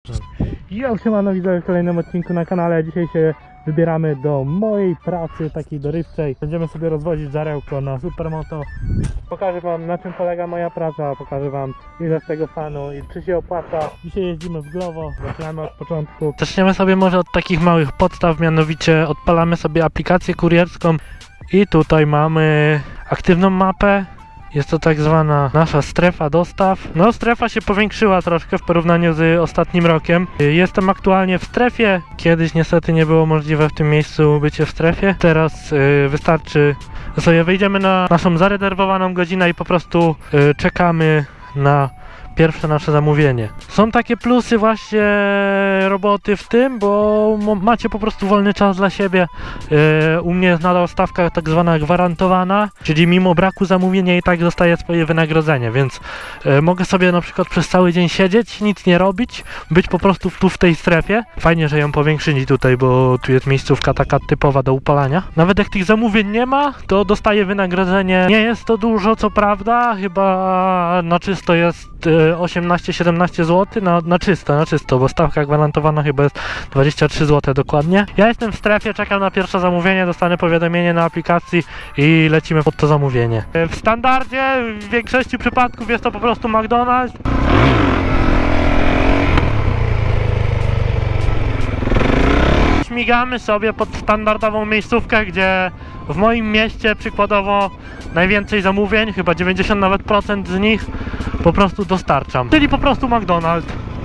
Jo, siemano, widzę w kolejnym odcinku na kanale. Dzisiaj się wybieramy do mojej pracy, takiej dorywczej. Będziemy sobie rozwozić żarełko na supermoto. Pokażę wam, na czym polega moja praca, pokażę wam, ile z tego fanu i czy się opłaca. Dzisiaj jeździmy w Glovo, zaczynamy od początku. Zaczniemy sobie może od takich małych podstaw, mianowicie odpalamy sobie aplikację kurierską i tutaj mamy aktywną mapę. Jest to tak zwana nasza strefa dostaw. No, strefa się powiększyła troszkę w porównaniu z ostatnim rokiem. Jestem aktualnie w strefie. Kiedyś niestety nie było możliwe w tym miejscu bycie w strefie. Teraz wystarczy, że sobie wyjdziemy na naszą zarezerwowaną godzinę i po prostu czekamy na pierwsze nasze zamówienie. Są takie plusy właśnie roboty w tym, bo macie po prostu wolny czas dla siebie. U mnie jest nadal stawka tak zwana gwarantowana, czyli mimo braku zamówienia i tak dostaję swoje wynagrodzenie, więc mogę sobie na przykład przez cały dzień siedzieć, nic nie robić, być po prostu tu w tej strefie. Fajnie, że ją powiększyli tutaj, bo tu jest miejscówka taka typowa do upalania. Nawet jak tych zamówień nie ma, to dostaję wynagrodzenie. Nie jest to dużo, co prawda, chyba na czysto jest 18-17 zł na czysto, bo stawka gwarantowana chyba jest 23 zł dokładnie. Ja jestem w strefie, czekam na pierwsze zamówienie, dostanę powiadomienie na aplikacji i lecimy pod to zamówienie. W standardzie w większości przypadków jest to po prostu McDonald's. Śmigamy sobie pod standardową miejscówkę, gdzie w moim mieście przykładowo najwięcej zamówień, chyba 90 nawet procent z nich po prostu dostarczam, czyli po prostu McDonald's.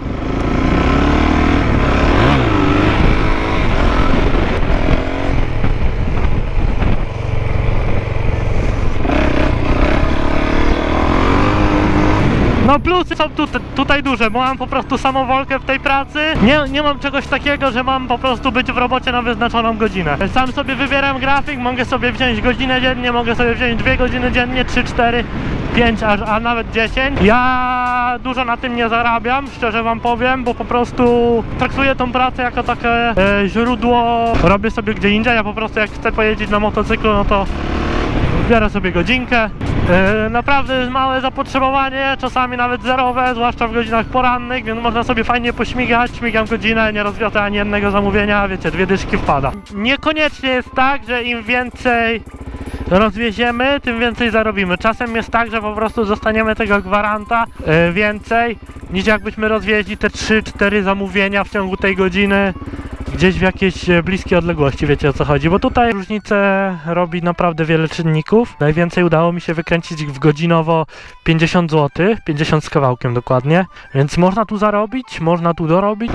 No plusy są tutaj duże, bo mam po prostu samowolkę w tej pracy. Nie mam czegoś takiego, że mam po prostu być w robocie na wyznaczoną godzinę. Sam sobie wybieram grafik, mogę sobie wziąć godzinę dziennie, mogę sobie wziąć 2 godziny dziennie, 3, 4, 5, a nawet 10. Ja dużo na tym nie zarabiam, szczerze wam powiem, bo po prostu traktuję tą pracę jako takie źródło. Robię sobie gdzie indziej, ja po prostu jak chcę pojeździć na motocyklu, no to biorę sobie godzinkę. Naprawdę jest małe zapotrzebowanie, czasami nawet zerowe, zwłaszcza w godzinach porannych, więc można sobie fajnie pośmigać. Śmigam godzinę, nie rozwiozę ani jednego zamówienia, wiecie, 2 dyszki wpada. Niekoniecznie jest tak, że im więcej rozwieziemy, tym więcej zarobimy. Czasem jest tak, że po prostu dostaniemy tego gwaranta więcej, niż jakbyśmy rozwieźli te 3-4 zamówienia w ciągu tej godziny gdzieś w jakiejś bliskiej odległości, wiecie o co chodzi, bo tutaj różnicę robi naprawdę wiele czynników. Najwięcej udało mi się wykręcić w godzinowo 50 zł, 50 z kawałkiem dokładnie, więc można tu zarobić, można tu dorobić.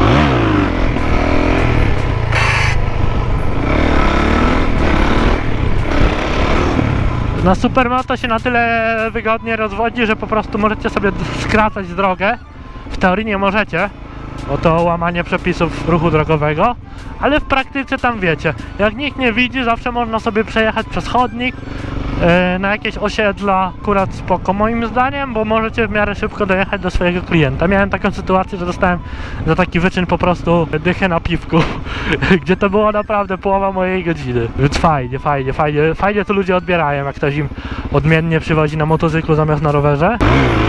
Na supermoto się na tyle wygodnie rozwodzi, że po prostu możecie sobie skracać drogę. W teorii nie możecie, bo to łamanie przepisów ruchu drogowego, ale w praktyce tam wiecie, jak nikt nie widzi, zawsze można sobie przejechać przez chodnik na jakieś osiedla, akurat spoko moim zdaniem, bo możecie w miarę szybko dojechać do swojego klienta. Miałem taką sytuację, że dostałem za taki wyczyn po prostu dychę na piwku, gdzie to było naprawdę połowa mojej godziny. Więc fajnie to ludzie odbierają, jak ktoś im odmiennie przywozi na motocyklu zamiast na rowerze.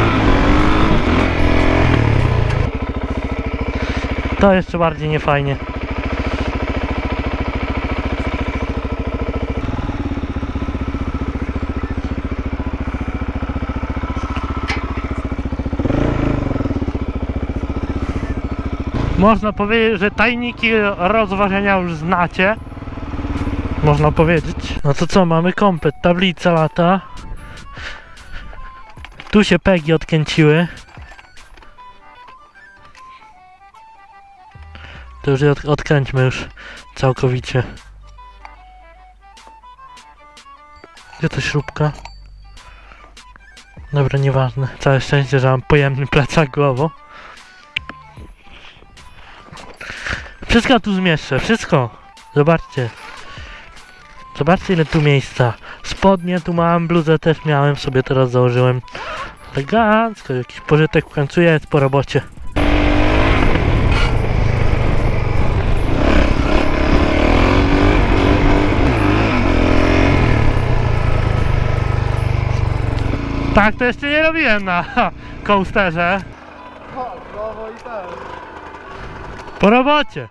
To jeszcze bardziej niefajnie. Można powiedzieć, że tajniki rozważenia już znacie. Można powiedzieć. No to co, mamy komplet, tablica lata. Tu się pegi odkręciły. To już je odkręćmy już całkowicie. Gdzie to śrubka? Dobra, nieważne. Całe szczęście, że mam pojemny plecak głową. Wszystko tu zmieszczę, wszystko. Zobaczcie. Zobaczcie, ile tu miejsca. Spodnie tu mam, bluzę też miałem, sobie teraz założyłem. Elegancko, jakiś pożytek w końcu jest po robocie. Tak to jeszcze nie robiłem na coasterze. O, brawo i tak. Po robocie!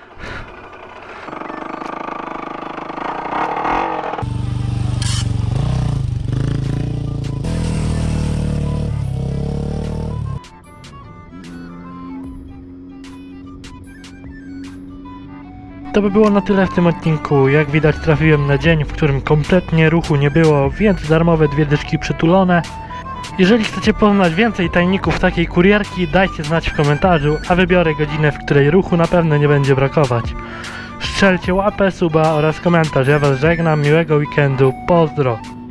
To by było na tyle w tym odcinku. Jak widać, trafiłem na dzień, w którym kompletnie ruchu nie było, więc darmowe 2 dyszki przytulone. Jeżeli chcecie poznać więcej tajników takiej kurierki, dajcie znać w komentarzu, a wybiorę godzinę, w której ruchu na pewno nie będzie brakować. Strzelcie łapę, suba oraz komentarz. Ja was żegnam, miłego weekendu, pozdro!